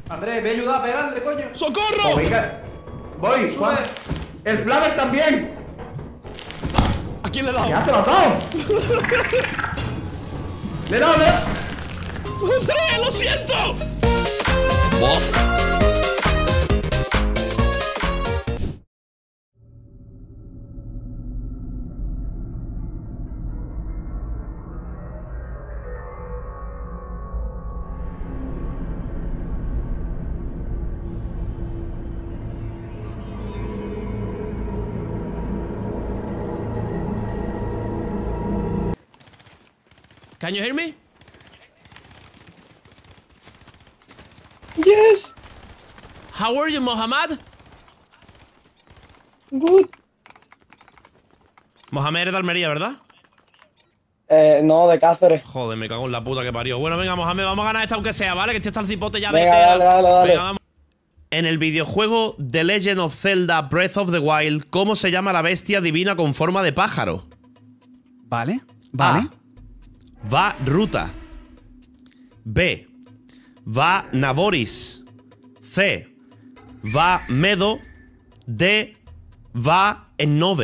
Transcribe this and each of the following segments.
Andrés, ve a ayudar a pegarle, coño. ¡Socorro! Oh, venga. Voy, Juan. El Flaver también. ¿A quién le he dado? ¿Qué hace los dos? Le he dado, ¡Andrés, lo siento! ¡Voz! Can you hear me? Yes. How are you, Mohamed? Good. Mohamed eres de Almería, ¿verdad? No, de Cáceres. Joder, me cago en la puta que parió. Bueno, venga, Mohamed, vamos a ganar esta aunque sea, ¿vale? Que este está el cipote ya de... Venga, dale. Venga, vamos. En el videojuego The Legend of Zelda Breath of the Wild, ¿cómo se llama la bestia divina con forma de pájaro? Vale. A. Va Ruta. B. Va Naboris. C. Va Medo. D. Va Ennove.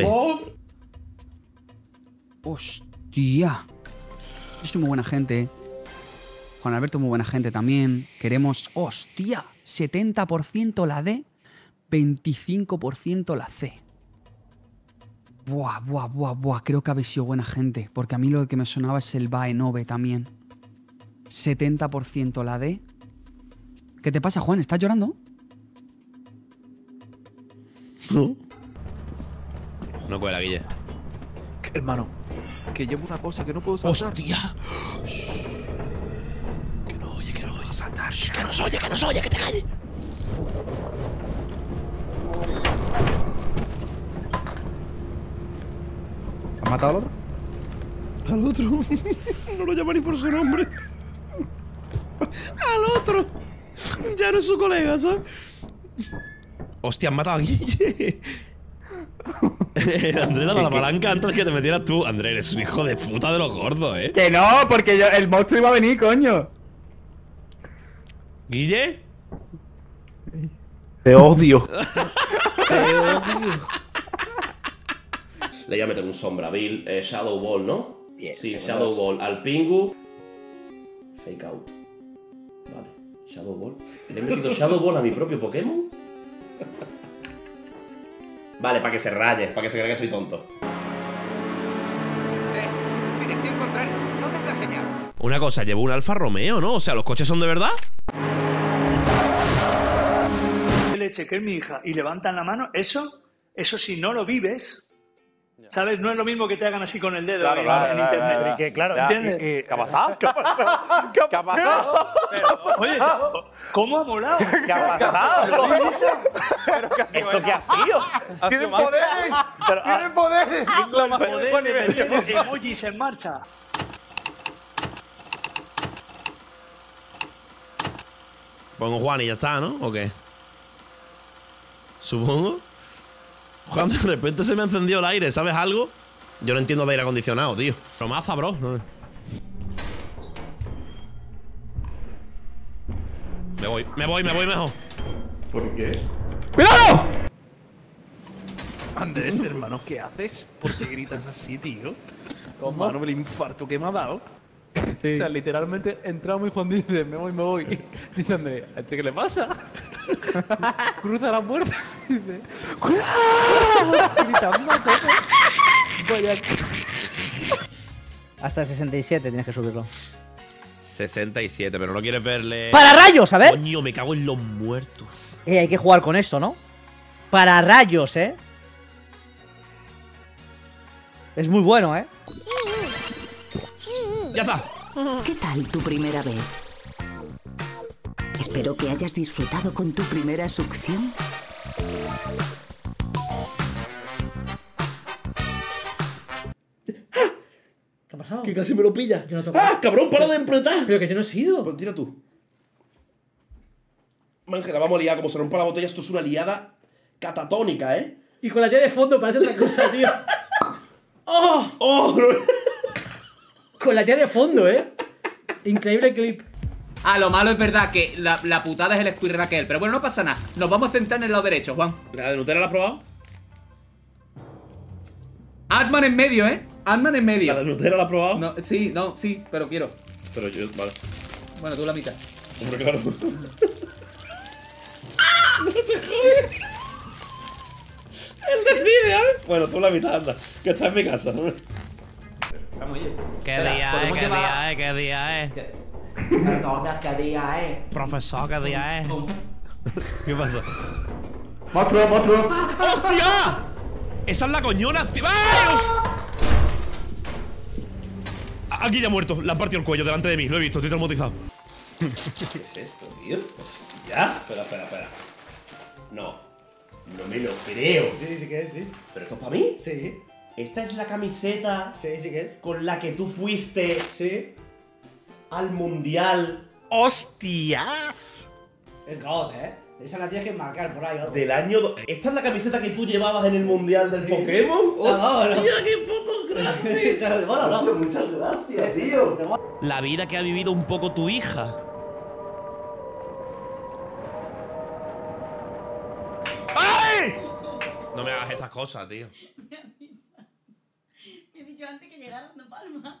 Hostia. Yo soy muy buena gente. Juan Alberto muy buena gente también. Queremos... Hostia. 70% la D. 25% la C. Buah. Creo que habéis sido buena gente. Porque a mí lo que me sonaba es el Va Ennove también. 70% la D. ¿Qué te pasa, Juan? ¿Estás llorando? No cuela, Guille. Hermano, que llevo una cosa que no puedo saltar. ¡Hostia! Que no oye. Saltar. Que nos oye, que te calles. ¿Has matado al otro? Al otro. No lo llama ni por su nombre. Al otro. Ya no es su colega, ¿sabes? Hostia, han matado a Guille. Andrés le ha dado la palanca antes de que te metieras tú. Andrés, eres un hijo de puta de los gordos, ¿eh? Que no, porque el monstruo iba a venir, coño. ¿Guille? Te odio. Le voy a meter un sombravil, Shadow Ball, ¿no? Bien, sí, segundos. Shadow Ball al Pingu. Fake out. Vale, Shadow Ball. Le he metido Shadow Ball a mi propio Pokémon. Vale, para que se raye, para que se crea que soy tonto. Dirección contraria. ¿No ves la señal? Una cosa, llevo un Alfa Romeo, ¿no? O sea, ¿los coches son de verdad? Leche, que es mi hija, y levantan la mano, eso si no lo vives, ¿sabes? No es lo mismo que te hagan así con el dedo en internet. Claro, ¿entiendes? ¿Qué ha pasado? ¿Qué ha pasado? ¿Qué ha pasado? Oye, ¿cómo ha molado? ¿Qué ha pasado? ¿Eso qué ha sido? ¡Tienen poderes! ¡Tienen poderes! Poder, emojis en marcha. Pongo Juan y ya está, ¿no? ¿O qué? Supongo. Juan, de repente se me ha encendido el aire, ¿sabes algo? Yo no entiendo de aire acondicionado, tío. Romaza, bro. Me voy mejor. ¿Por qué? ¡Cuidado! Andrés, hermano, ¿qué haces? ¿Por qué gritas así, tío? Hermano, el infarto que me ha dado. Sí. O sea, literalmente entramos y Juan dice, me voy. Dice Andrés, ¿a este qué le pasa? Cruza la puerta y dice, ¡cuidado! Gritando a tope. Vaya. Hasta el 67 tienes que subirlo. 67, pero no quieres verle... ¡Para rayos! A ver. Coño, me cago en los muertos. Hay que jugar con esto, ¿no? Para rayos, Es muy bueno, ¡Ya está! ¿Qué tal tu primera vez? Espero que hayas disfrutado con tu primera succión. ¿Qué ha pasado? Que casi me lo pilla. Yo no toco. ¡Ah, cabrón, para de apretar! Pero que yo no he sido. Pues tira tú. Ángela, vamos a liar. Como se rompa la botella, esto es una liada catatónica, ¿eh? Y con la tía de fondo parece otra cosa, tío. ¡Oh! ¡Oh! Con la tía de fondo, Increíble clip. Ah, lo malo es verdad que la putada es el Squid Raquel. Pero bueno, no pasa nada. Nos vamos a centrar en el lado derecho, Juan. ¿La de Nutella la has probado? Ant-Man en medio, ¿eh? Ant-Man en medio. ¿La de Nutella la has probado? No, sí, pero quiero. Pero yo, vale. Bueno, tú la mitad. Hombre, claro. ¡No te jodes! Él decide, ¿eh? Bueno, tú la mitad, anda. Que está en mi casa, ¿no? Vamos, oye. ¿Qué día es? ¿Qué día es? Perdona, ¿qué día es? Profesor, ¿qué día es? ¿Qué pasa? Monstruo. ¡Hostia! ¡Esa es la coñona! ¡Ay! Aquí ya ha muerto. Le han partido el cuello delante de mí. Lo he visto, estoy traumatizado. ¿Qué es esto, tío? Hostia. Espera. No me lo creo. Sí que es, sí. ¿Pero esto es para mí? Sí. ¿Esta es la camiseta Sí que es. con la que tú fuiste Sí. al mundial? ¡Hostias! Es God, ¿eh? Esa la tienes que marcar por ahí, algo. Del año... ¿Esta es la camiseta que tú llevabas en el mundial del Pokémon? ¡Hostia, qué puto grande! Bueno, no. Muchas gracias, tío. La vida que ha vivido un poco tu hija. ¡Ay! No me hagas estas cosas, tío. Me he dicho antes que llegara dando palma.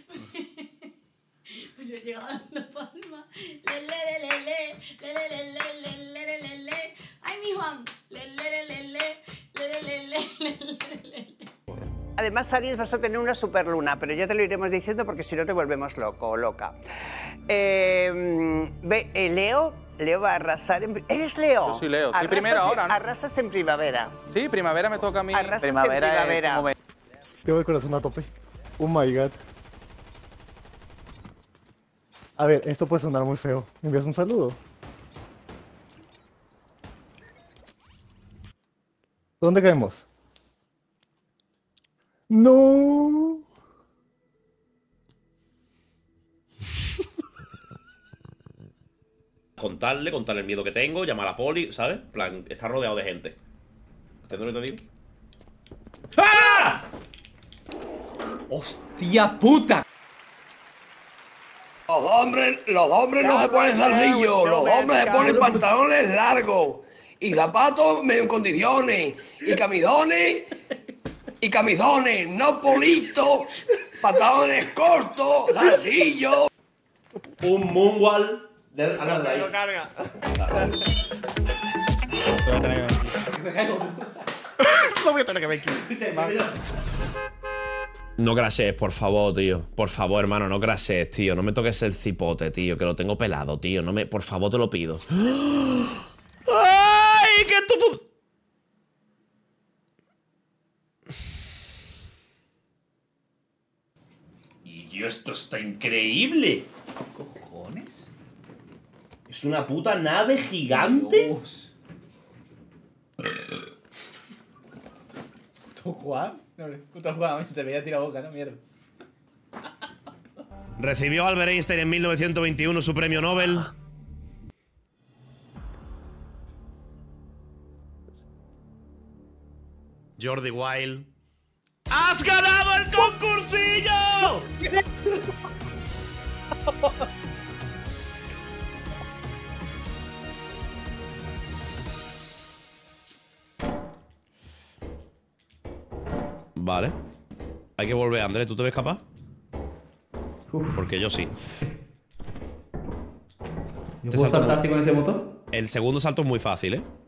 Pues yo he llegado dando palma. Le. Ay, mi Juan. Le. Además, Aries, vas a tener una superluna, pero ya te lo iremos diciendo porque si no te volvemos loco o loca. Leo va a arrasar en... ¿Eres Leo? Yo soy Leo, estoy primero ahora, ¿no? Arrasas en primavera. Sí, primavera me toca a mí. Arrasas en primavera. Tengo el corazón a tope. Oh my god. A ver, esto puede sonar muy feo. ¿Me envías un saludo? ¿Dónde caemos? No. Contarle el miedo que tengo, llamar a la poli, ¿sabes? En plan, está rodeado de gente. ¿Entiendes lo que te digo? ¡Ah! ¡Hostia puta! Los hombres no se ponen zarcillos, los hombres se ponen pantalones largos y zapatos medio en condiciones y camisones, no politos, pantalones cortos, zarcillos. Un moonwall del Carga. No voy a tener que ver aquí. No crashes, por favor, tío. Por favor, hermano, no crashes, tío. No me toques el cipote, tío, que lo tengo pelado, tío. No me... Por favor, te lo pido. ¡Ay! ¡Que esto... Y esto está increíble. ¿Qué cojones? Es una puta nave gigante. Dios. ¿Puto Juan? No, puto Juan, se te veía tirar boca, ¿no? Mierda. Recibió Albert Einstein en 1921 su premio Nobel. Jordi Wild. ¡Has ganado el concursillo! Vale. Hay que volver, Andrés. ¿Tú te ves capaz? Porque yo sí. ¿Yo puedo saltar así con ese botón? El segundo salto es muy fácil, ¿eh?